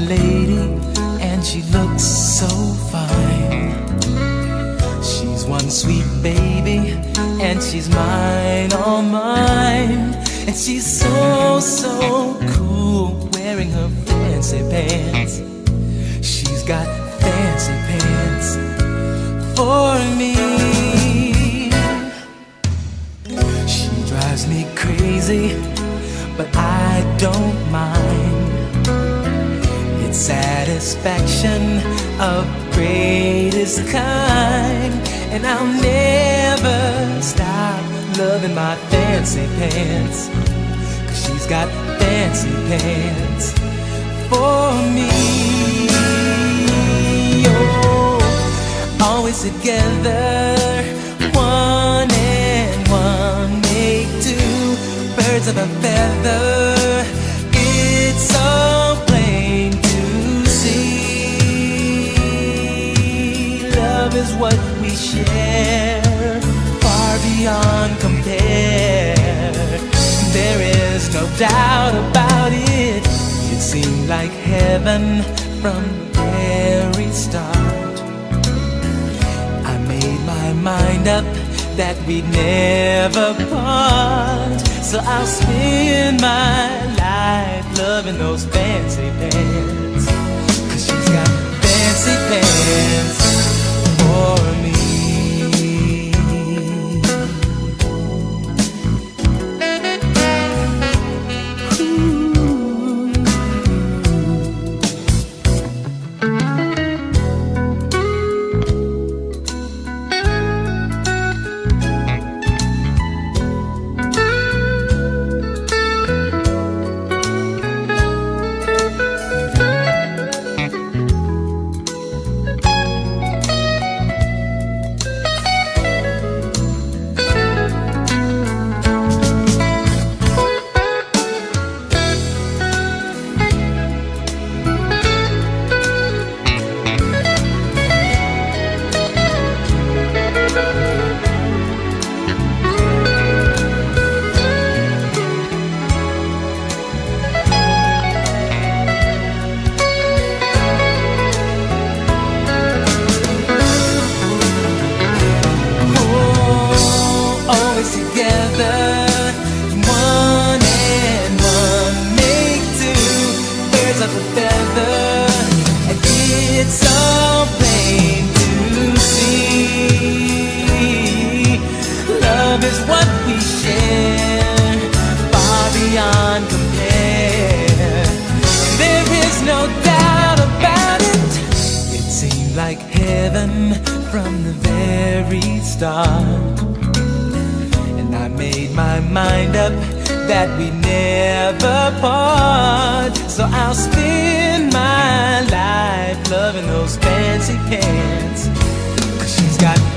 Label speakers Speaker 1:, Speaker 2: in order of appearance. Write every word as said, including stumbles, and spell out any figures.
Speaker 1: lady and she looks so fine. She's one sweet baby and she's mine, all mine. And she's so, so cool wearing her fancy pants. She's got fancy pants for me. She drives me crazy, but I don't mind. It's satisfaction of greatest kind. And I'll never stop loving my fancy pants, 'cause she's got fancy pants for me. Oh, always together, one and one make two, birds of a feather. It's so plain to see. Love is what we share, far beyond compare. There is no doubt about it. It seemed like heaven from the very start. I made my mind up that we'd never part. So I'll spend my life loving those fancy pants, 'cause she's got fancy pants for me. Together, one and one make two, birds of a feather. And it's so plain to see. Love is what we share, far beyond compare. There is no doubt about it. It seemed like heaven from the very start. I made my mind up that we never part. So I'll spend my life loving those fancy pants, 'cause she's got